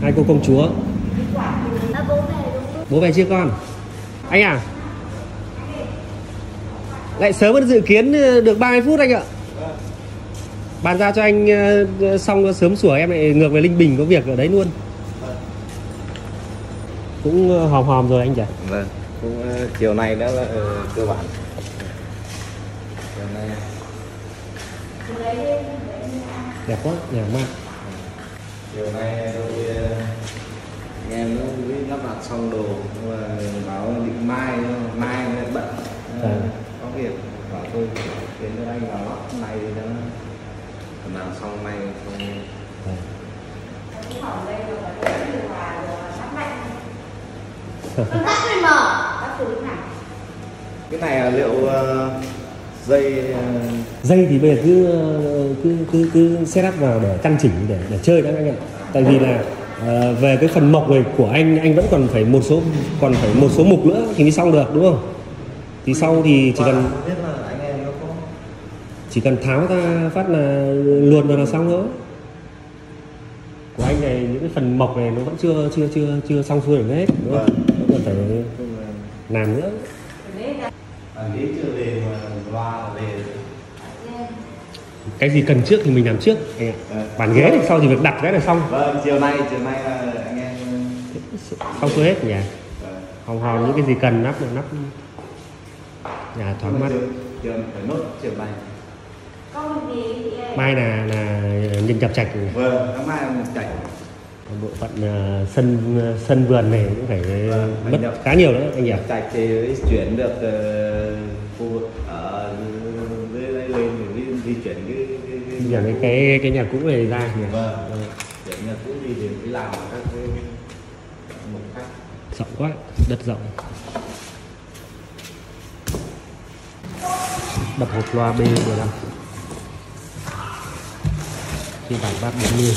Hai cô công chúa. Bố về chưa con? Anh à? Lại sớm hơn dự kiến được 30 phút anh ạ. Bàn giao cho anh xong sớm sủa em lại ngược về Linh Bình có việc ở đấy luôn. Cũng hòm hòm rồi anh nhỉ? Vâng, cũng chiều nay đã là cơ bản. Chiều nay đẹp quá, nhà mát. chiều nay tôi anh em nó lắp đặt xong đồ nhưng mà báo định mai mới bận có việc bảo tôi đến cho anh vào lắp này thì nó làm xong nay xong. Cái này là liệu dây thì bây giờ cứ set up vào để căn chỉnh để chơi đó anh ạ. Tại vì là về cái phần mộc này của anh vẫn còn phải một số mục nữa thì mới xong được đúng không? Thì sau thì chỉ cần tháo ra phát là luồn vào là xong thôi. Của anh này những cái phần mộc này nó vẫn chưa xong xuôi được hết đúng không? Vẫn còn phải làm nữa. Cái gì cần trước thì mình làm trước anh ạ. Bàn ghế thì sau thì việc đặt cái là xong. Vâng, chiều nay là anh em xong xuôi hết nhỉ. Hòm hòm những cái gì cần nắp nhà thoáng mát. Chiều phải nốt chiều này. Mai là nhân chập trạch. Vâng, tháng mai là chạch. Bộ phận sân vườn này cũng phải mất khá nhiều nữa anh nhỉ. Chạch thì chuyển được khu vực ở dưới đây lên thì di chuyển cái nhà cũ này ra nhỉ. Vâng. Chuyển nhà cũ đi thì mới làm các cái mục khác. Rộng quá, đất rộng. Đập hộp loa B15. Phiên bản bát 40.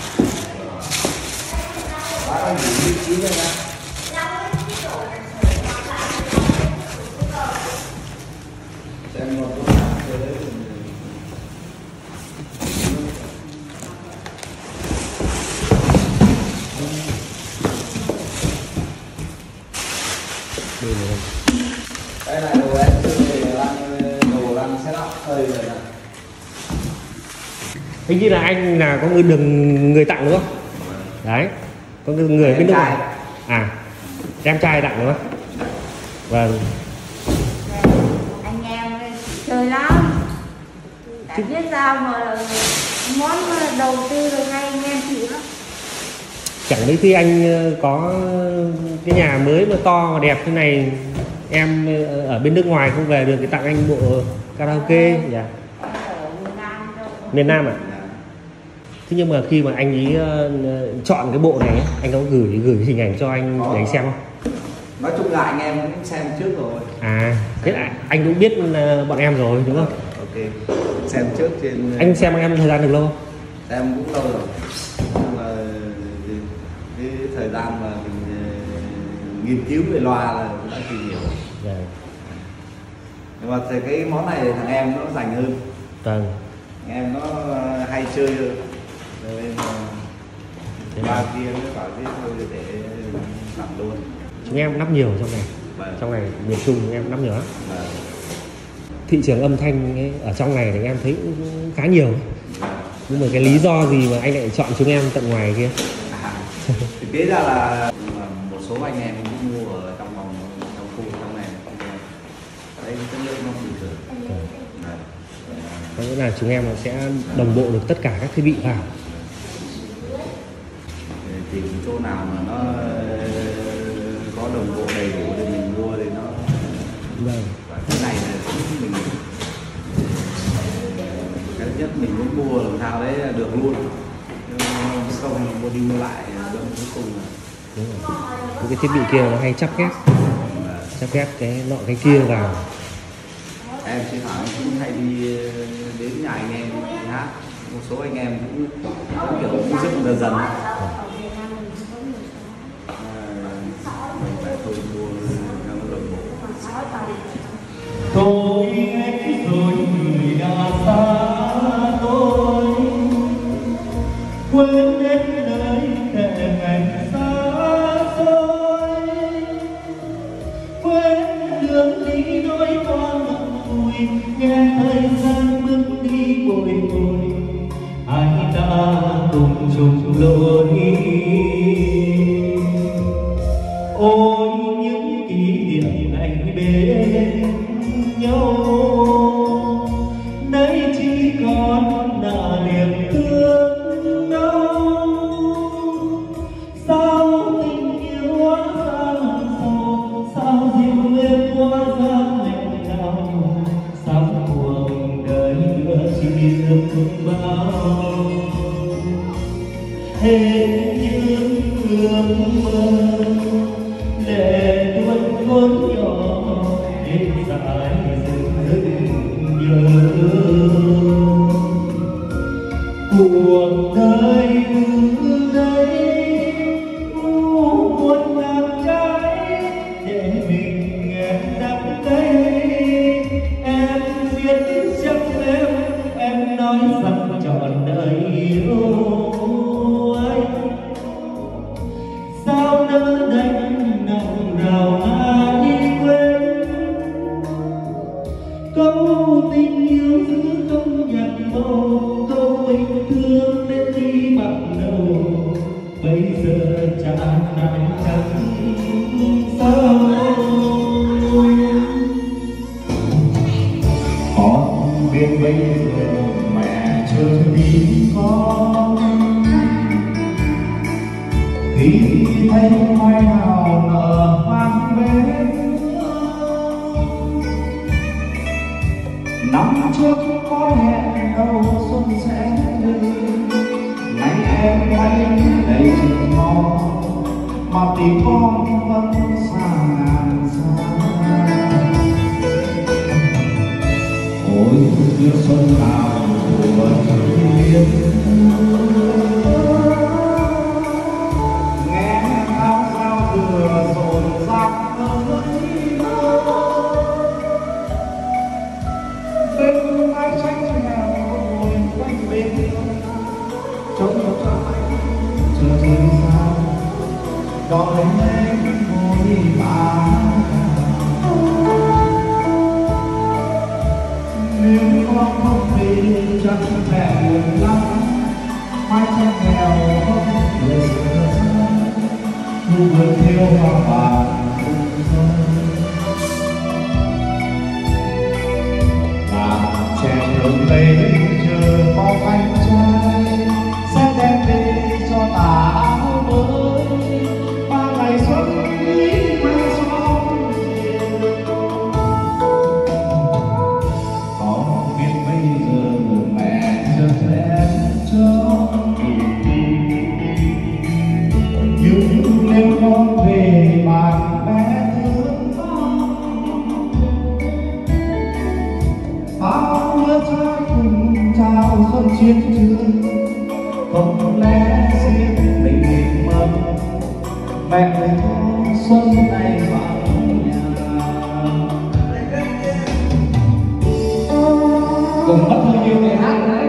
Đây là đồ em đồ đang set up hơi rồi nè. Hình như là anh là có người tặng đúng không? Đấy, có người bên nước ngoài. À, em trai tặng đúng không? Vâng. Anh em chơi lắm. Đã biết sao mà món đầu tư rồi ngay anh em chịu lắm. Chẳng mấy khi anh có cái nhà mới mà to và đẹp thế này, em ở bên nước ngoài không về được thì tặng anh bộ karaoke nhỉ? Miền Nam à? Thế nhưng mà khi mà anh ấy chọn cái bộ này anh có gửi hình ảnh cho anh để anh xem không? Nói chung là anh em cũng xem trước rồi. À, thế là anh cũng biết bọn em rồi đúng không? Ok, xem trước trên. Anh xem bọn em thời gian được lâu không? Em cũng lâu rồi. Nhưng mà cái thời gian mà mình nghiên cứu về loa là cũng đã tìm hiểu. Dạ. Nhưng mà cái món này thằng em nó dành hơn. Vâng. Thằng em nó hay chơi hơn. Nên ba kia nó bảo thế thôi để làm luôn. Chúng em nắp nhiều trong này. Vâng. Trong này miền Trung chúng em nắp nhiều lắm. Vâng. Thị trường âm thanh ấy, ở trong này thì em thấy cũng khá nhiều. Nhưng mà cái lý do gì mà anh lại chọn chúng em tận ngoài kia? Thực tế ra là một số anh em cũng mua ở trong khu trong này. Đây chất lượng nó bình thường. Có nghĩa là chúng em sẽ đồng bộ được tất cả các thiết bị vào. Tìm chỗ nào mà nó có đồng bộ đầy đủ thì mình mua thì nó. Vâng. Và cái này là mình cái nhất mình muốn mua làm sao đấy được luôn, không mua đi mua lại cuối cùng là. Đúng rồi. Những cái thiết bị kia nó hay chắp ghép cái nọ cái kia vào. Em chỉ hỏi cũng hay đi đến nhà anh em hát, một số anh em cũng kiểu cũng dựng dần dần. Mình phải thôi mua theo đồng bộ. Tôi hết rồi người đã xa tôi, quên hết lời thề ngày ôi những kỷ niệm ngày bên nhau, nay chỉ còn là niềm thương đau. Sao tình yêu hóa ra sâu, sao dịu êm hóa ra nghẹn ngào, sao cuộc đời nữa chỉ ước bao hết những ước mơ để tuôn khốn nhỏ đến dài dừng nhớ. Cuộc đời từ đây muôn ngàn trái để mình em đắm đáy. Em biết chắc em nói rằng trọn đời yêu anh, sao nỡ đành nặng rào ai quên câu tình yêu giữ không nhạt màu, câu tình thương đến khi bắt đầu bây giờ chẳng nặng chẳng sao. Con biết bây giờ mẹ chưa đi con, khi thấy mai nào nở vang bên. Năm trước có hẹn đầu xuân sẽ về, nay em bay đầy chừng mong mà tìm con vẫn xa ngàn xa. Ôi như xuân nào của trời biết, nghe áo sao vừa rộn ràng ơi bên ai tranh nghèo ngồi quanh bên trông cho anh chờ thời gian đòi em ngồi bà. Nếu con không về chắc mẹ buồn lắm, mai tranh nghèo không người xưa thu vườn theo hoa vàng cùng thơ. Trẻ đường lấy chờ bao anh trai sẽ đem về cho tà áo mới, ba ngày xuân quý quay xóm về. Con biết bây giờ mẹ chờ em trông, nhưng nếu con về bạn bè thương bao đứa trai cùng chào xuân chiến trường, không lẽ riêng mình mơ mẹ người con xuân này vắng nhà. Cùng bắt hơi yêu để hát đấy.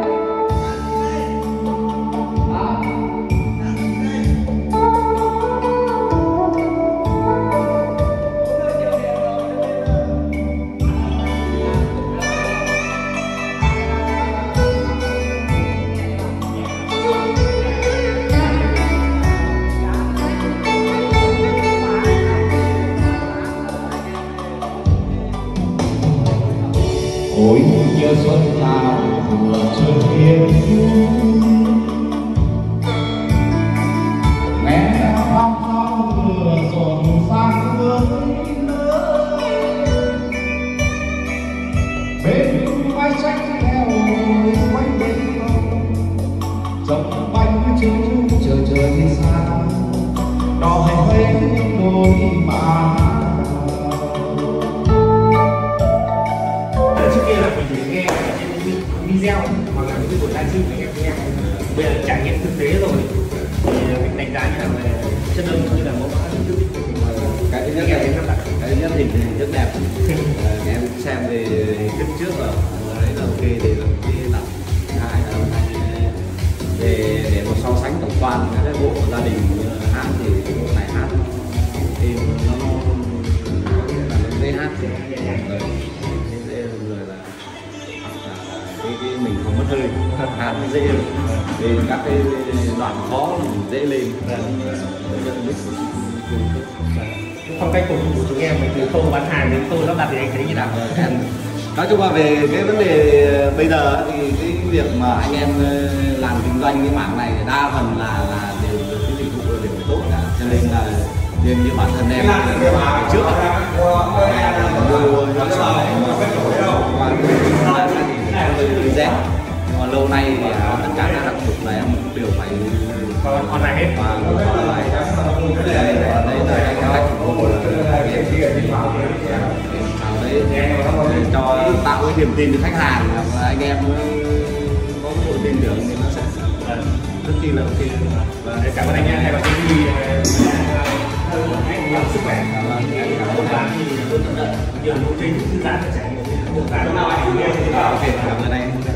Ôi nhớ xuân nào vừa trời yên nghe phong pháo vừa rộn sang hướng bên vai tranh theo ngồi quanh bên trồng bánh trứng chờ chờ đi xa đòi hết đôi mà. Video hoặc là những cái buổi livestream anh em nghe, bây giờ trải nghiệm thực tế rồi thì mình đánh giá như là về chất lượng như là mẫu mã hình thức. Cái thứ nhất là cái thứ nhất hình rất đẹp. Em xem về hình thức trước rồi đấy là ok thì là cái làm hai là về để một so sánh tổng quan các cái bộ gia đình hát thì bộ này hát thì nó có nghĩa là nó dễ hát thì người là cái mình không mất hơi hát dễ lên, các cái đoạn khó dễ lên. Phong cách phục vụ của chúng em từ khâu bán hàng đến khâu lắp đặt thì anh thấy như nào? Nói chung là về cái vấn đề bây giờ thì cái việc mà anh em làm kinh doanh cái mảng này đa phần là đều cái dịch vụ đều tốt cả, cho nên là như bản thân em trước mua nó sở rẻ, nhưng mà lâu nay thì tất cả các hạng mục này em đều phải online hết. Và đây là cách phục vụ đấy cho tạo cái niềm tin cho khách hàng, và anh em có sự tin tưởng thì nó sẽ rất chi là ok. Và cảm ơn anh em, hay là cái gì anh nhiều sức khỏe, cảm ơn bạn nhiều thông tin thư giãn chia sẻ nhiều thông tin. Ok, cảm ơn anh.